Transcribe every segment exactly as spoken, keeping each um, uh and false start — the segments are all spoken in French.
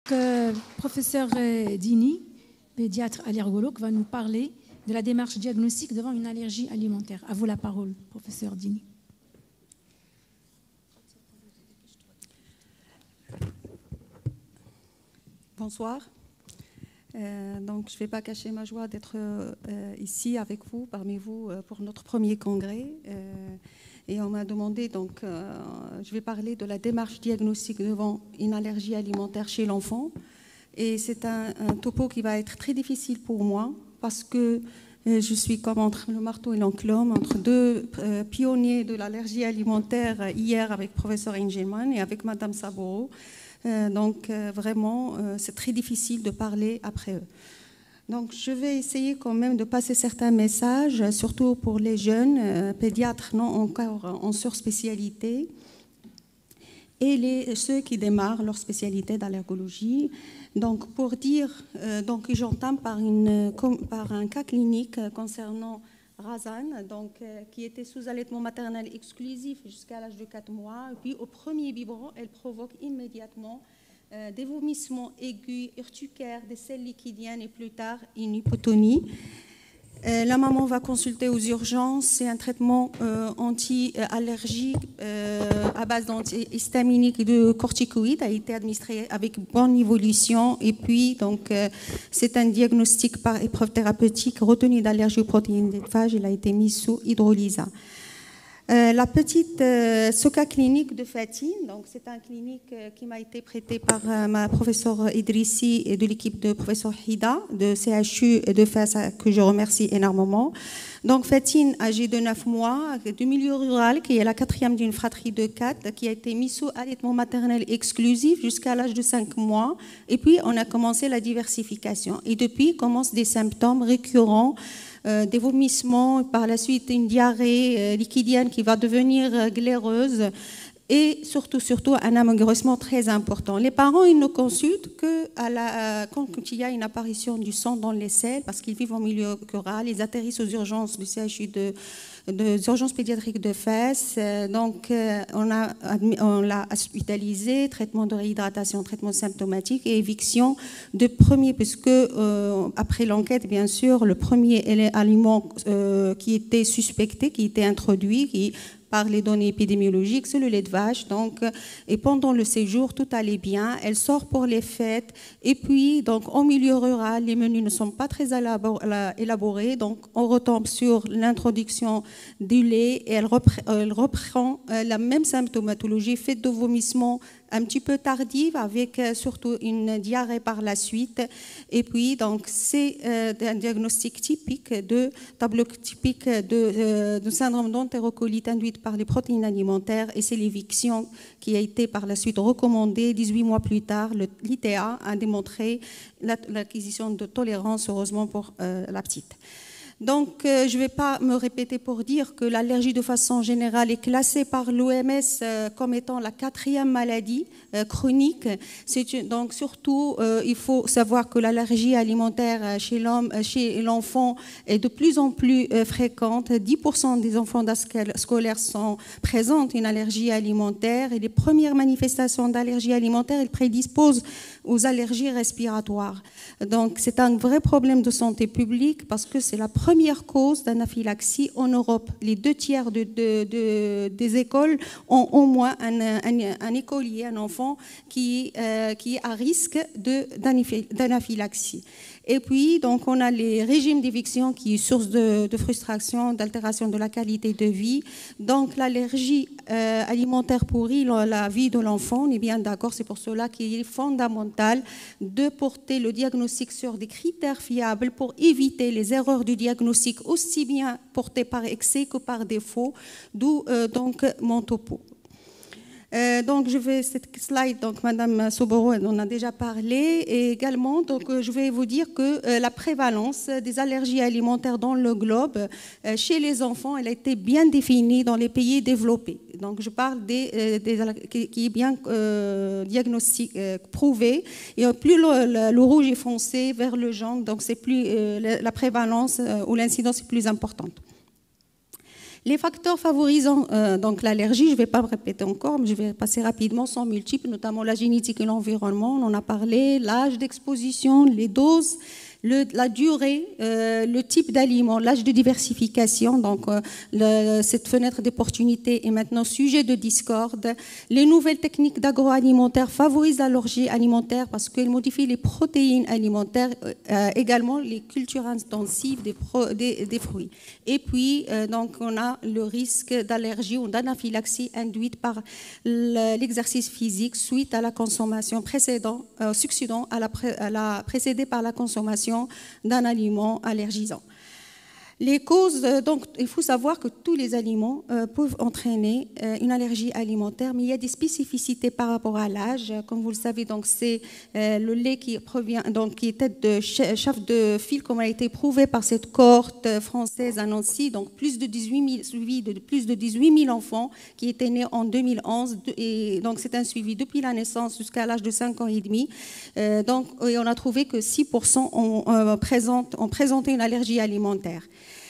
euh, professeur euh, Dini, pédiatre allergologue, va nous parler de la démarche diagnostique devant une allergie alimentaire. À vous la parole, professeur Dini. Bonsoir. Euh, donc, je ne vais pas cacher ma joie d'être euh, ici avec vous, parmi vous, euh, pour notre premier congrès. Euh, et on m'a demandé, donc, euh, je vais parler de la démarche diagnostique devant une allergie alimentaire chez l'enfant. Et c'est un, un topo qui va être très difficile pour moi, parce que euh, je suis comme entre le marteau et l'enclume, entre deux euh, pionniers de l'allergie alimentaire, euh, hier avec professeur Engelmann et avec madame Saboro. Euh, donc euh, vraiment, euh, c'est très difficile de parler après eux. Donc je vais essayer quand même de passer certains messages, surtout pour les jeunes euh, pédiatres non encore en surspécialité et les, ceux qui démarrent leur spécialité d'allergologie. Donc pour dire, euh, donc j'entame par, une, par un cas clinique concernant Razan, donc, euh, qui était sous allaitement maternel exclusif jusqu'à l'âge de quatre mois. Et puis, au premier biberon, elle provoque immédiatement euh, des vomissements aigus, urticaires, des selles liquidiennes et plus tard une hypotonie. Euh, la maman va consulter aux urgences. C'est un traitement euh, anti-allergique euh, à base d'antihistaminique et de corticoïdes, a été administré avec bonne évolution. Et puis, donc, euh, c'est un diagnostic par épreuve thérapeutique retenu d'allergie aux protéines des phages. Il a été mis sous hydrolysa. Euh, la petite euh, ce cas clinique de Fatine, donc c'est un clinique euh, qui m'a été prêté par euh, ma professeure Idrissi et de l'équipe de professeur Hida de C H U et de F A S, que je remercie énormément. Donc Fatine, âgée de neuf mois, du milieu rural, qui est la quatrième d'une fratrie de quatre, qui a été mise sous allaitement maternel exclusif jusqu'à l'âge de cinq mois. Et puis on a commencé la diversification. Et depuis commencent des symptômes récurrents. Euh, des vomissements, par la suite une diarrhée euh, liquidienne qui va devenir euh, glaireuse et surtout, surtout un amaigrissement très important. Les parents, ils ne consultent que à la, euh, quand il y a une apparition du sang dans les selles, parce qu'ils vivent en milieu rural, ils atterrissent aux urgences du C H U de des urgences pédiatriques de Fès. Donc, euh, on a on l'a hospitalisé, traitement de réhydratation, traitement symptomatique et éviction de premier, puisque euh, après l'enquête, bien sûr, le premier aliment euh, qui était suspecté, qui était introduit, qui par les données épidémiologiques, c'est le lait de vache. Donc, et pendant le séjour, tout allait bien. Elle sort pour les fêtes. Et puis, donc, en milieu rural, les menus ne sont pas très élaborés. Donc, on retombe sur l'introduction du lait et elle reprend, elle reprend la même symptomatologie, faite de vomissements un petit peu tardive, avec surtout une diarrhée par la suite. Et puis, donc, c'est euh, un diagnostic typique de tableau typique de, euh, de syndrome d'entérocolite induite par les protéines alimentaires, et c'est l'éviction qui a été par la suite recommandée. dix-huit mois plus tard, l'I T A a démontré l'acquisition de tolérance, heureusement pour euh, la petite. Donc, euh, je ne vais pas me répéter pour dire que l'allergie de façon générale est classée par l'O M S euh, comme étant la quatrième maladie euh, chronique. Une, donc, surtout, euh, il faut savoir que l'allergie alimentaire chez l'homme, chez l'enfant est de plus en plus euh, fréquente. dix pour cent des enfants scolaires sont présentent une allergie alimentaire, et les premières manifestations d'allergie alimentaire, elles prédisposent aux allergies respiratoires. Donc, c'est un vrai problème de santé publique, parce que c'est la première première cause d'anaphylaxie en Europe. Les deux tiers de, de, de, des écoles ont au moins un, un, un écolier, un enfant qui, euh, qui est à risque d'anaphylaxie. Et puis, donc, on a les régimes d'éviction qui est source de, de frustration, d'altération de la qualité de vie. Donc, l'allergie euh, alimentaire pourrit la, la vie de l'enfant, on est bien d'accord. C'est pour cela qu'il est fondamental de porter le diagnostic sur des critères fiables pour éviter les erreurs du diagnostic, aussi bien portées par excès que par défaut, d'où euh, donc mon topo. Euh, donc, je vais, cette slide, donc Madame Soboro en a déjà parlé, et également, donc, je vais vous dire que euh, la prévalence des allergies alimentaires dans le globe, euh, chez les enfants, elle a été bien définie dans les pays développés. Donc, je parle des, euh, des qui, qui est bien euh, diagnostic, euh, prouvé. Et plus le, le, le rouge est foncé vers le jaune, donc c'est plus euh, la, la prévalence euh, ou l'incidence est plus importante. Les facteurs favorisant euh, donc l'allergie, je ne vais pas me répéter encore, mais je vais passer rapidement, sont multiples, notamment la génétique et l'environnement, on en a parlé, l'âge d'exposition, les doses, le, la durée, euh, le type d'aliment, l'âge de diversification, donc euh, le, cette fenêtre d'opportunité est maintenant sujet de discorde. Les nouvelles techniques d'agroalimentaire favorisent l'allergie alimentaire parce qu'elles modifient les protéines alimentaires, euh, également les cultures intensives des, pro, des, des fruits. Et puis, euh, donc, on a le risque d'allergie ou d'anaphylaxie induite par l'exercice physique suite à la consommation précédente, euh, succédant à la, à la précédée par la consommation d'un aliment allergisant. Les causes, donc, il faut savoir que tous les aliments euh, peuvent entraîner euh, une allergie alimentaire, mais il y a des spécificités par rapport à l'âge. Comme vous le savez, donc c'est euh, le lait qui provient, donc qui était de chaff de fil, comme a été prouvé par cette cohorte française à Nancy, donc plus de dix-huit mille, suivi de plus de dix-huit mille enfants qui étaient nés en deux mille onze, et donc c'est un suivi depuis la naissance jusqu'à l'âge de cinq ans et demi. Euh, donc, et on a trouvé que six pour cent ont, euh, présente, ont présenté une allergie alimentaire.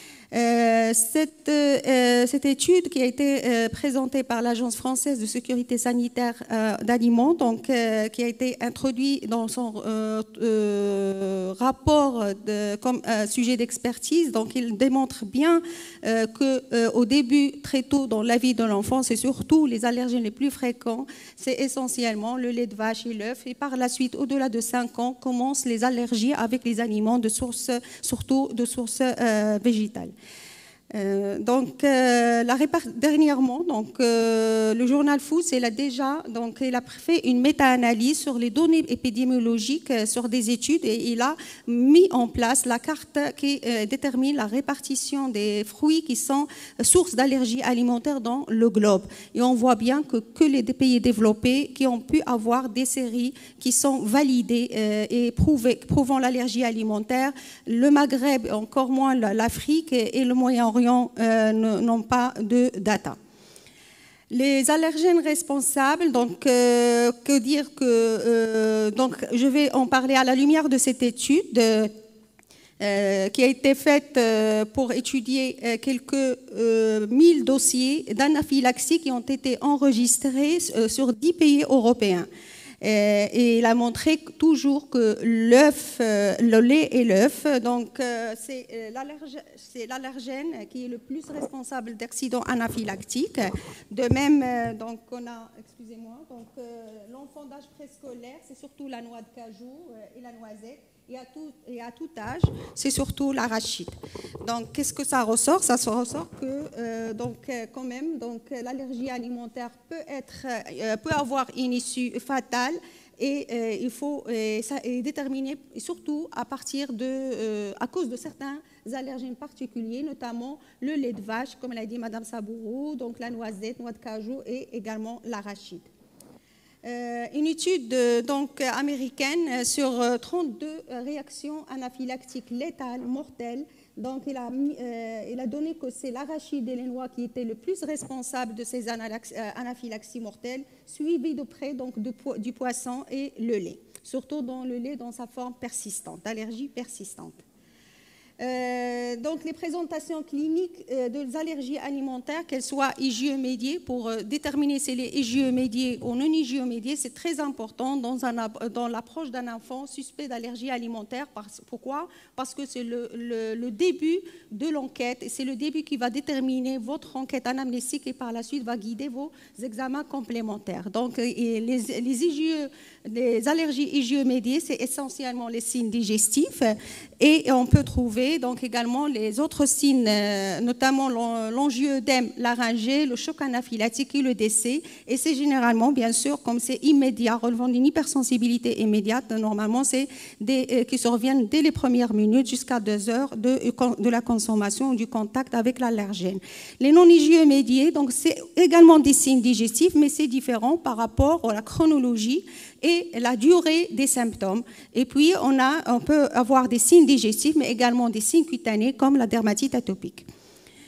Euh, cette, euh, cette étude qui a été euh, présentée par l'Agence française de sécurité sanitaire euh, d'aliments, donc euh, qui a été introduite dans son euh, euh, rapport de, comme euh, sujet d'expertise, donc il démontre bien euh, que euh, au début, très tôt dans la vie de l'enfant, c'est surtout les allergènes les plus fréquents, c'est essentiellement le lait de vache et l'œuf, et par la suite, au-delà de cinq ans, commencent les allergies avec les aliments de source, surtout de source euh, végétale. Euh, donc, euh, la dernièrement, donc, euh, le journal Food, il a déjà donc, il a fait une méta-analyse sur les données épidémiologiques, euh, sur des études, et il a mis en place la carte qui euh, détermine la répartition des fruits qui sont sources d'allergies alimentaires dans le globe. Et on voit bien que, que les pays développés qui ont pu avoir des séries qui sont validées euh, et prouvées, prouvant l'allergie alimentaire, le Maghreb, encore moins l'Afrique et, et le Moyen-Orient, Euh, n'ont pas de data. Les allergènes responsables, donc, euh, que dire que, euh, donc, je vais en parler à la lumière de cette étude euh, qui a été faite euh, pour étudier euh, quelques euh, mille dossiers d'anaphylaxie qui ont été enregistrés euh, sur dix pays européens. Et il a montré toujours que l'œuf, le lait et l'œuf, donc c'est l'allergène qui est le plus responsable d'accidents anaphylactiques. De même, donc on a, excusez-moi, donc l'enfant d'âge préscolaire, c'est surtout la noix de cajou et la noisette. Et à, tout, et à tout âge, c'est surtout l'arachide. Donc, qu'est-ce que ça ressort? Ça ressort que, euh, donc, quand même, donc, l'allergie alimentaire peut, être, euh, peut avoir une issue fatale et euh, il faut euh, ça est déterminé surtout à partir de, euh, à cause de certains allergènes particuliers, notamment le lait de vache, comme l'a dit Madame Sabourou, donc la noisette, noix de cajou et également l'arachide. Euh, une étude euh, donc, américaine sur euh, trente-deux réactions anaphylactiques létales, mortelles. Donc, il a, euh, il a donné que c'est l'arachide et les noix qui étaient le plus responsables de ces anaphylaxies mortelles, suivi de près donc, de po du poisson et le lait, surtout dans le lait dans sa forme persistante, allergie persistante. Euh, donc, les présentations cliniques euh, des allergies alimentaires, qu'elles soient I G E-médiées, pour euh, déterminer si les I G E-médiées ou non I G E-médiées, c'est très important dans, un, dans l'approche d'un enfant suspect d'allergie alimentaire. Parce, pourquoi? Parce que c'est le, le, le début de l'enquête et c'est le début qui va déterminer votre enquête anamnésique et par la suite va guider vos examens complémentaires. Donc, et les, les, I G E, les allergies I G E-médiées, c'est essentiellement les signes digestifs et on peut trouver donc également les autres signes, euh, notamment l'angioëdème laryngé, le choc anaphylactique et le décès. Et c'est généralement, bien sûr, comme c'est immédiat, relevant d'une hypersensibilité immédiate, normalement, c'est des euh, qui surviennent dès les premières minutes jusqu'à deux heures de, de la consommation ou du contact avec l'allergène. Les non-I G E-médiés, donc c'est également des signes digestifs, mais c'est différent par rapport à la chronologie et la durée des symptômes. Et puis, on, a, on peut avoir des signes digestifs, mais également des signes cutanés comme la dermatite atopique.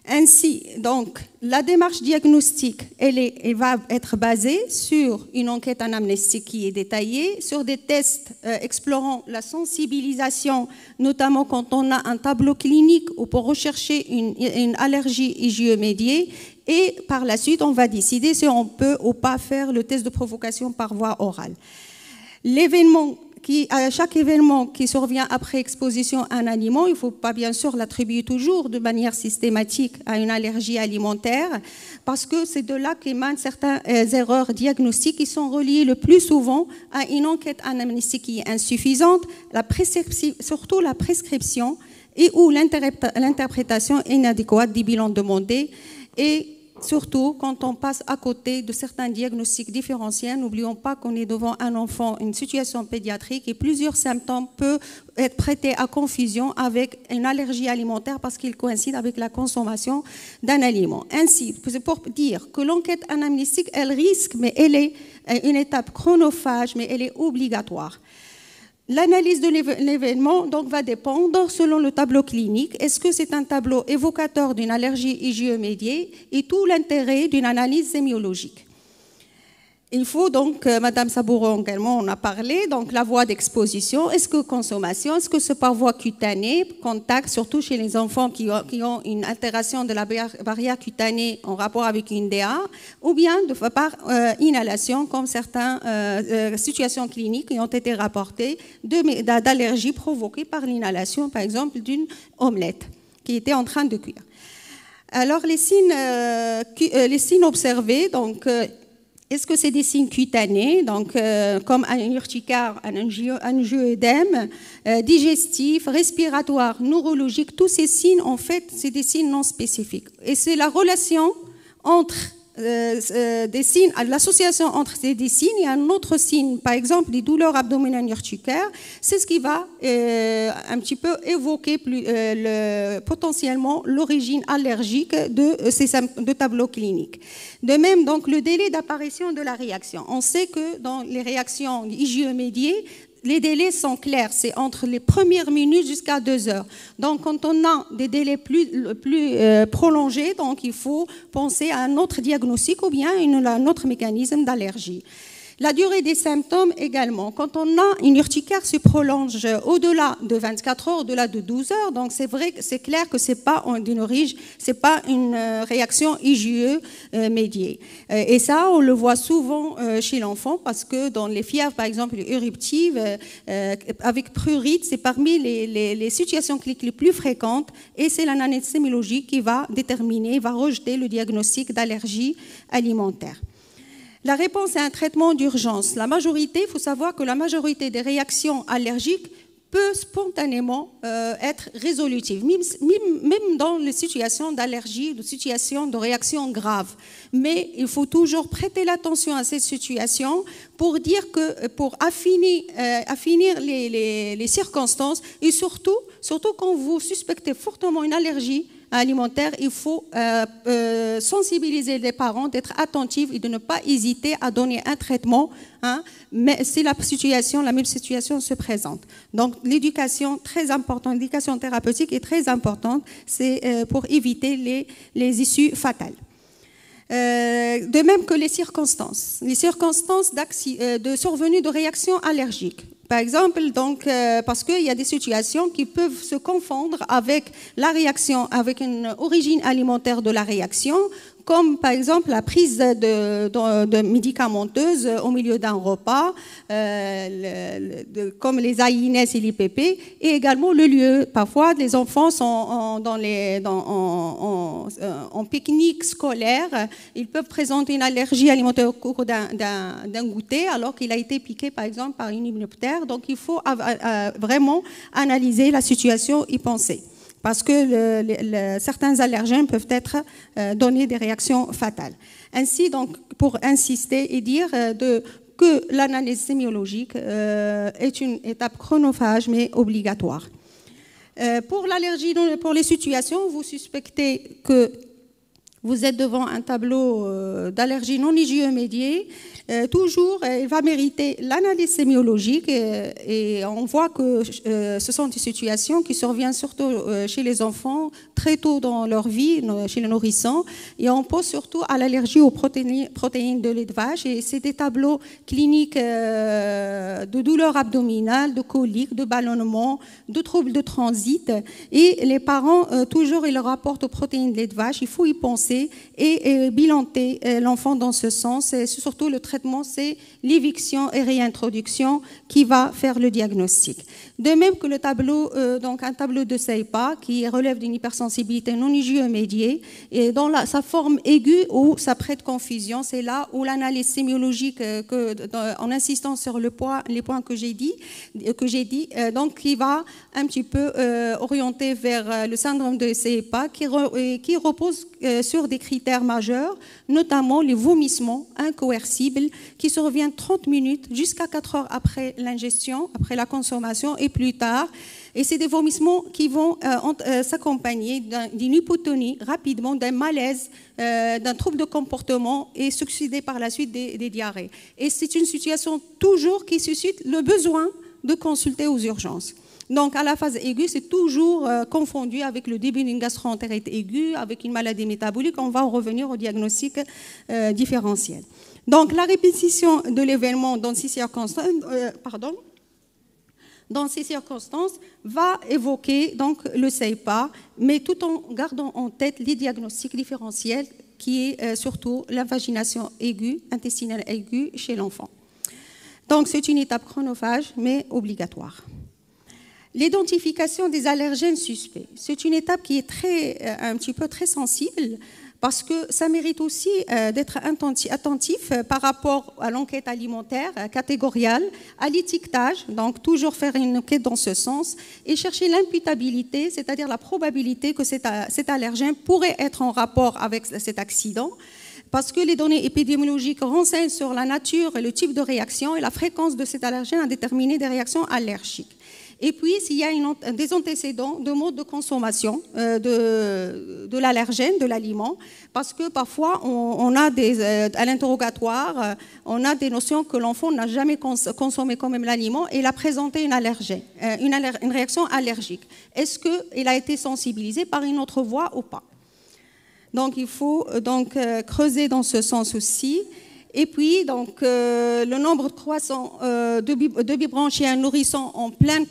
Ainsi, donc, la démarche diagnostique, elle, est, elle va être basée sur une enquête anamnestique qui est détaillée, sur des tests euh, explorant la sensibilisation, notamment quand on a un tableau clinique ou pour rechercher une, une allergie I G E médiée, et par la suite, on va décider si on peut ou pas faire le test de provocation par voie orale. L'événement Qui, à chaque événement qui survient après exposition à un aliment, il ne faut pas bien sûr l'attribuer toujours de manière systématique à une allergie alimentaire, parce que c'est de là qu'émanent certaines euh, erreurs diagnostiques qui sont reliées le plus souvent à une enquête anamnestique qui est insuffisante, la surtout la prescription et ou l'interprétation inadéquate des bilans demandés, et surtout, quand on passe à côté de certains diagnostics différentiels, n'oublions pas qu'on est devant un enfant, une situation pédiatrique, et plusieurs symptômes peuvent être prêtés à confusion avec une allergie alimentaire parce qu'ils coïncident avec la consommation d'un aliment. Ainsi, c'est pour dire que l'enquête anamnestique, elle risque, mais elle est une étape chronophage, mais elle est obligatoire. L'analyse de l'événement donc, va dépendre selon le tableau clinique. Est-ce que c'est un tableau évocateur d'une allergie I G E médiée et tout l'intérêt d'une analyse sémiologique. Il faut donc, euh, Madame Sabouron également en a parlé, donc la voie d'exposition, est-ce que consommation, est-ce que c'est par voie cutanée, contact, surtout chez les enfants qui ont, qui ont une altération de la barrière cutanée en rapport avec une D A, ou bien de par euh, inhalation, comme certaines euh, euh, situations cliniques qui ont été rapportées d'allergies provoquées par l'inhalation, par exemple, d'une omelette qui était en train de cuire. Alors, les signes, euh, les signes observés, donc, euh, est-ce que c'est des signes cutanés, donc, euh, comme une urticaire, un angio-œdème, euh, digestif, respiratoire, neurologique, tous ces signes, en fait, c'est des signes non spécifiques. Et c'est la relation entre euh, euh, des signes, l'association entre ces des signes et un autre signe, par exemple, des douleurs abdominales urticaires, c'est ce qui va euh, un petit peu évoquer plus, euh, le, potentiellement l'origine allergique de ces de tableaux cliniques. De même, donc, le délai d'apparition de la réaction. On sait que dans les réactions I G E médiées, les délais sont clairs, c'est entre les premières minutes jusqu'à deux heures. Donc, quand on a des délais plus, plus euh, prolongés, donc il faut penser à un autre diagnostic ou bien une, un autre mécanisme d'allergie. La durée des symptômes également. Quand on a une urticaire se prolonge au-delà de vingt-quatre heures, au-delà de douze heures, donc c'est vrai, c'est clair que c'est pas d'une origine, c'est pas une réaction I G E euh, médiée. Euh, et ça, on le voit souvent euh, chez l'enfant parce que dans les fièvres, par exemple, éruptives, euh, avec prurite, c'est parmi les, les, les situations cliniques les plus fréquentes et c'est l'analyse sémiologique qui va déterminer, va rejeter le diagnostic d'allergie alimentaire. La réponse est un traitement d'urgence. La majorité, il faut savoir que la majorité des réactions allergiques peut spontanément euh, être résolutive, même, même dans les situations d'allergie, de situations de réaction grave. Mais il faut toujours prêter l'attention à cette situation pour dire que, pour affiner, euh, affiner les, les, les circonstances et surtout, surtout quand vous suspectez fortement une allergie alimentaire, il faut euh, euh, sensibiliser les parents, d'être attentifs et de ne pas hésiter à donner un traitement, hein, mais si la situation, la même situation se présente. Donc l'éducation très importante, l'éducation thérapeutique est très importante, c'est euh, pour éviter les, les issues fatales. Euh, de même que les circonstances, les circonstances euh, de survenue de réactions allergiques. Par exemple, donc, euh, parce qu'il y a des situations qui peuvent se confondre avec la réaction, avec une origine alimentaire de la réaction, comme par exemple la prise de, de, de médicamenteuses au milieu d'un repas, euh, le, de, comme les A I N S et l'I P P, et également le lieu. Parfois, les enfants sont en, dans les, dans, en, en, en pique-nique scolaire, ils peuvent présenter une allergie alimentaire au cours d'un goûter, alors qu'il a été piqué, par exemple, par une hyménoptère. Donc, il faut euh, vraiment analyser la situation et penser. Parce que le, le, certains allergènes peuvent être euh, donner des réactions fatales. Ainsi, donc, pour insister et dire euh, de, que l'analyse sémiologique euh, est une étape chronophage mais obligatoire. Euh, pour l'allergie, pour les situations où vous suspectez que vous êtes devant un tableau euh, d'allergie non I G E médiée, euh, toujours, il va mériter l'analyse sémiologique et, et on voit que euh, ce sont des situations qui surviennent surtout euh, chez les enfants très tôt dans leur vie, chez les nourrissons, et on pose surtout à l'allergie aux protéines, protéines de lait de vache, et c'est des tableaux cliniques euh, de douleurs abdominales, de coliques, de ballonnements, de troubles de transit, et les parents, euh, toujours, ils rapportent aux protéines de lait de vache, il faut y penser et, et bilanter euh, l'enfant dans ce sens, et surtout le traitement, c'est l'éviction et réintroduction qui va faire le diagnostic. De même que le tableau, euh, donc un tableau de S E I P A qui relève d'une hypersensibilité non I G E médiée, et dans la, sa forme aiguë ou ça prête confusion, c'est là où l'analyse sémiologique, euh, que, dans, en insistant sur le point, les points que j'ai dit, que j'ai dit euh, donc qui va un petit peu euh, orienter vers euh, le syndrome de S E I P A qui, re, qui repose euh, sur des critères majeurs, notamment les vomissements incoercibles qui surviennent trente minutes jusqu'à quatre heures après l'ingestion, après la consommation et plus tard. Et c'est des vomissements qui vont euh, euh, s'accompagner d'une hypotonie rapidement, d'un malaise, euh, d'un trouble de comportement et succéder par la suite des, des diarrhées. Et c'est une situation toujours qui suscite le besoin de consulter aux urgences. Donc, à la phase aiguë, c'est toujours euh, confondu avec le début d'une gastroentérite aiguë, avec une maladie métabolique. On va en revenir au diagnostic euh, différentiel. Donc, la répétition de l'événement dans ces circonstances, euh, pardon, dans ces circonstances va évoquer donc, le S E I P A, mais tout en gardant en tête les diagnostics différentiels, qui est euh, surtout l'invagination aiguë, intestinale aiguë chez l'enfant. Donc, c'est une étape chronophage, mais obligatoire. L'identification des allergènes suspects, c'est une étape qui est très, un petit peu très sensible parce que ça mérite aussi d'être attentif par rapport à l'enquête alimentaire catégoriale, à l'étiquetage, donc toujours faire une enquête dans ce sens et chercher l'imputabilité, c'est-à-dire la probabilité que cet, cet allergène pourrait être en rapport avec cet accident, parce que les données épidémiologiques renseignent sur la nature et le type de réaction et la fréquence de cet allergène à déterminer des réactions allergiques. Et puis, s'il y a une, des antécédents de mode de consommation euh, de, de l'allergène, de l'aliment, parce que parfois, on, on a des, euh, à l'interrogatoire, euh, on a des notions que l'enfant n'a jamais cons consommé quand même l'aliment et il a présenté une, allergie, euh, une, aller une réaction allergique. Est-ce qu'il a été sensibilisé par une autre voie ou pas? Donc, il faut donc, euh, creuser dans ce sens aussi. Et puis, donc, euh, le nombre croissant euh, de, de biberons chez un nourrisson en pleine,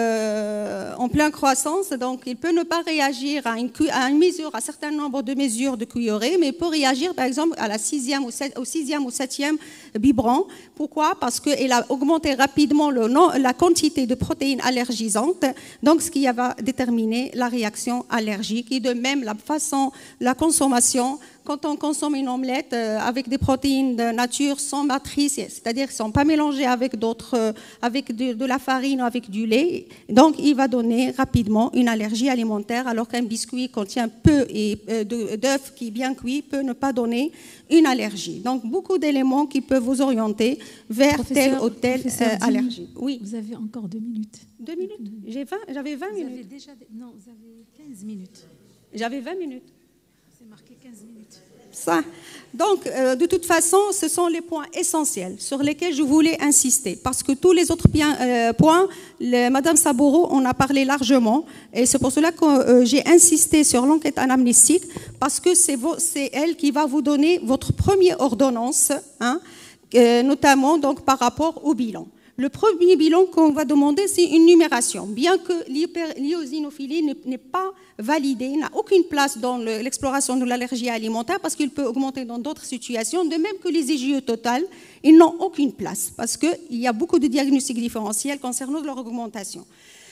euh, en pleine croissance, donc il peut ne pas réagir à une, à une mesure, à un certain nombre de mesures de cuillerée, mais il peut réagir, par exemple, à la sixième ou sept, au sixième ou septième biberon. Pourquoi? Parce qu'il a augmenté rapidement le, non, la quantité de protéines allergisantes, donc ce qui va déterminer la réaction allergique. Et de même, la façon, la consommation. Quand on consomme une omelette avec des protéines de nature sans matrice, c'est-à-dire qui ne sont pas mélangées avec, d'autres, avec de, de la farine ou avec du lait, donc il va donner rapidement une allergie alimentaire, alors qu'un biscuit contient peu d'œufs qui, bien cuits, peut ne pas donner une allergie. Donc beaucoup d'éléments qui peuvent vous orienter vers professeur, telle ou telle euh, allergie. Oui. Vous avez encore deux minutes. Deux minutes? J'ai vingt, j'avais vingt vous minutes. Avez déjà, non, vous avez quinze minutes. J'avais vingt minutes. C'est marqué quinze minutes. Ça. Donc, euh, de toute façon, ce sont les points essentiels sur lesquels je voulais insister, parce que tous les autres bien, euh, points, le, Madame Sabouroux en a parlé largement, et c'est pour cela que euh, j'ai insisté sur l'enquête anamnestique, parce que c'est elle qui va vous donner votre première ordonnance, hein, euh, notamment donc, par rapport au bilan. Le premier bilan qu'on va demander, c'est une numération. Bien que l'hyperliosinophile n'est pas validé, n'a aucune place dans l'exploration de l'allergie alimentaire parce qu'il peut augmenter dans d'autres situations, de même que les I G E totales, ils n'ont aucune place parce qu'il y a beaucoup de diagnostics différentiels concernant leur augmentation.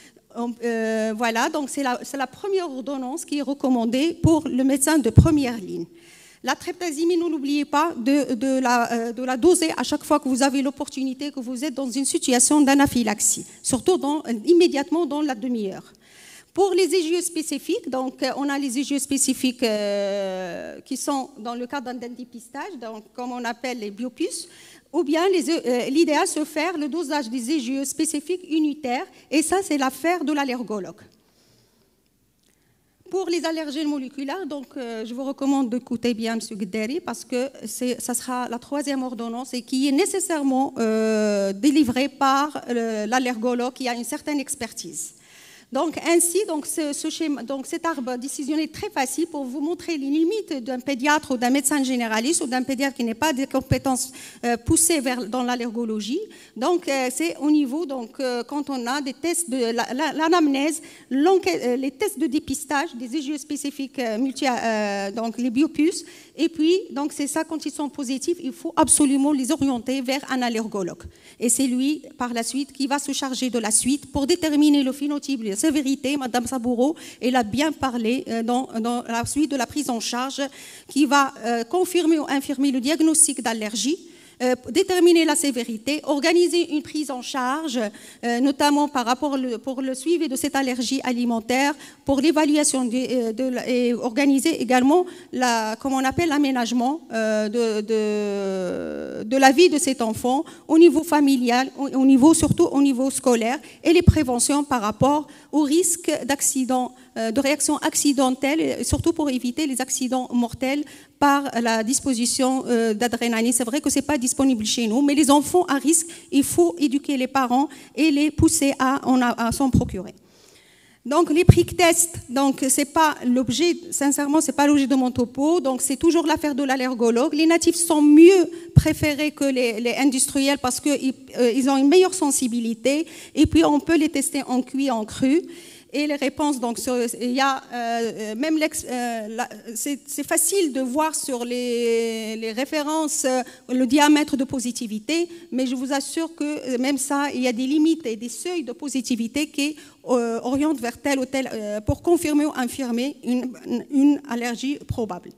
Euh, voilà, donc c'est la, la première ordonnance qui est recommandée pour le médecin de première ligne. La triptazimine, n'oubliez pas de, de, la, euh, de la doser à chaque fois que vous avez l'opportunité, que vous êtes dans une situation d'anaphylaxie, surtout dans, immédiatement dans la demi-heure. Pour les I G E spécifiques, donc on a les I G E spécifiques euh, qui sont dans le cadre d'un dépistage, donc, comme on appelle les biopuces, ou bien euh, l'idéal c'est de faire le dosage des I G E spécifiques unitaires, et ça c'est l'affaire de l'allergologue. Pour les allergènes moléculaires, donc, euh, je vous recommande d'écouter bien M. Guedderi parce que ça sera la troisième ordonnance et qui est nécessairement euh, délivrée par euh, l'allergologue qui a une certaine expertise. Donc ainsi, donc, ce, ce schéma, donc cet arbre décisionné est très facile pour vous montrer les limites d'un pédiatre ou d'un médecin généraliste ou d'un pédiatre qui n'a pas de compétences euh, poussées vers, dans l'allergologie. Donc euh, c'est au niveau, donc, euh, quand on a des tests de l'anamnèse, la, euh, les tests de dépistage des I G E spécifiques, euh, multi, euh, donc les biopuces, et puis donc c'est ça, quand ils sont positifs, il faut absolument les orienter vers un allergologue. Et c'est lui, par la suite, qui va se charger de la suite pour déterminer le phénotype, la sévérité. Madame Saboureau, elle a bien parlé dans, dans la suite de la prise en charge qui va euh, confirmer ou infirmer le diagnostic d'allergie, euh, déterminer la sévérité, organiser une prise en charge, euh, notamment par rapport le, pour le suivi de cette allergie alimentaire, pour l'évaluation de, de, et organiser également la, comme on appelle l'aménagement euh, de, de, de la vie de cet enfant au niveau familial, au, au niveau, surtout au niveau scolaire, et les préventions par rapport au risque d'accident, euh, de réaction accidentelle, et surtout pour éviter les accidents mortels par la disposition euh, d'adrénaline. C'est vrai que ce n'est pas disponible chez nous, mais les enfants à risque, il faut éduquer les parents et les pousser à, à s'en procurer. Donc les prick tests, donc c'est pas l'objet, sincèrement, c'est pas l'objet de mon topo, donc c'est toujours l'affaire de l'allergologue. Les natifs sont mieux préférés que les, les industriels parce qu'ils euh, ils ont une meilleure sensibilité, et puis on peut les tester en cuit, en cru. Et les réponses, donc, sur, il y a euh, même euh, c'est facile de voir sur les, les références euh, le diamètre de positivité, mais je vous assure que même ça, il y a des limites et des seuils de positivité qui euh, orientent vers tel ou tel euh, pour confirmer ou infirmer une, une allergie probable.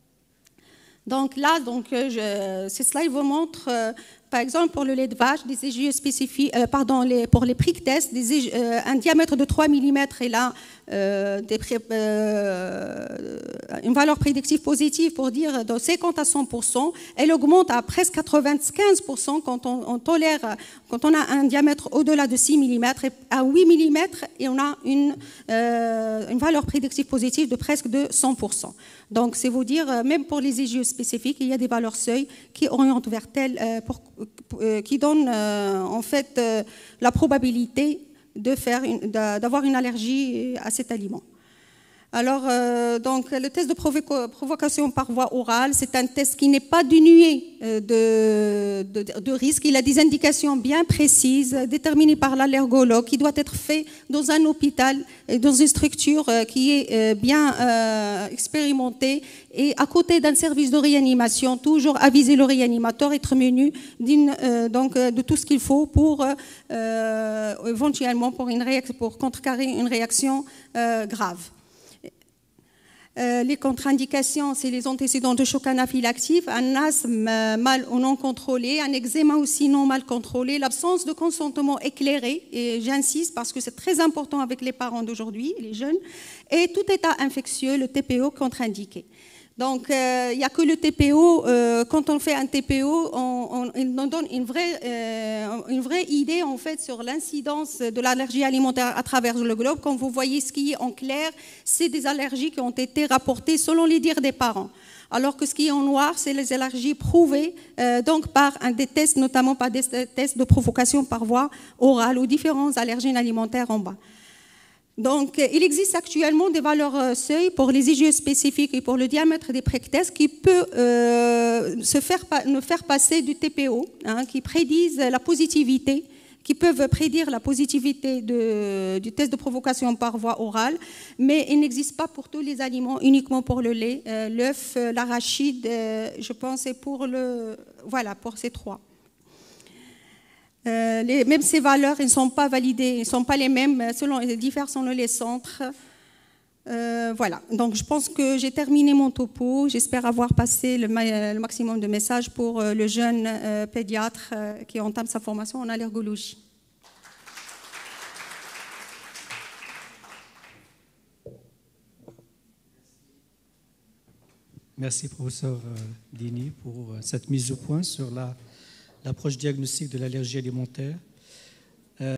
Donc là, donc, je, ces slides vous montrent, euh, par exemple, pour le lait de vache, des I G E spécifiques, euh, pardon, les, pour les prick tests, des, euh, un diamètre de trois millimètres et là, euh, des, euh, une valeur prédictive positive pour dire de cinquante à cent pour cent. Elle augmente à presque quatre-vingt-quinze pour cent quand on, on tolère, quand on a un diamètre au-delà de six millimètres, et à huit millimètres, et on a une, euh, une valeur prédictive positive de presque de cent pour cent. Donc, c'est vous dire, même pour les I G E spécifiques, il y a des valeurs seuil qui orientent vers tel, euh, pour, euh, qui donnent euh, en fait euh, la probabilité de faire une, d'avoir une allergie à cet aliment. Alors, euh, donc, le test de provocation par voie orale, c'est un test qui n'est pas dénué de, de, de risque. Il a des indications bien précises, déterminées par l'allergologue, qui doit être fait dans un hôpital, dans une structure qui est bien euh, expérimentée, et à côté d'un service de réanimation, toujours aviser le réanimateur, être menu euh, donc, de tout ce qu'il faut pour euh, éventuellement pour, une réaction, pour contrecarrer une réaction euh, grave. Euh, les contre-indications, c'est les antécédents de choc anaphylactique, un asthme euh, mal ou non contrôlé, un eczéma aussi non mal contrôlé, l'absence de consentement éclairé, et j'insiste parce que c'est très important avec les parents d'aujourd'hui, les jeunes, et tout état infectieux, le T P O contre-indiqué. Donc, euh, il n'y a que le T P O. Euh, quand on fait un T P O, on, on, il nous donne une vraie, euh, une vraie idée en fait sur l'incidence de l'allergie alimentaire à travers le globe. Quand vous voyez ce qui est en clair, c'est des allergies qui ont été rapportées selon les dires des parents. Alors que ce qui est en noir, c'est les allergies prouvées euh, donc par un des tests, notamment par des tests de provocation par voie orale ou différents allergènes alimentaires en bas. Donc, il existe actuellement des valeurs seuil pour les I G E spécifiques et pour le diamètre des prick tests qui peut euh, se faire, nous faire passer du T P O, hein, qui prédisent la positivité, qui peuvent prédire la positivité de, du test de provocation par voie orale, mais il n'existe pas pour tous les aliments, uniquement pour le lait, euh, l'œuf, l'arachide, euh, je pense, et pour le, voilà, pour ces trois. Euh, les, même ces valeurs, elles ne sont pas validées, elles ne sont pas les mêmes, selon, elles diffèrent selon les centres. Euh, voilà, donc je pense que j'ai terminé mon topo. J'espère avoir passé le, ma le maximum de messages pour euh, le jeune euh, pédiatre euh, qui entame sa formation en allergologie. Merci, professeur Dini, pour cette mise au point sur la l'approche diagnostique de l'allergie alimentaire.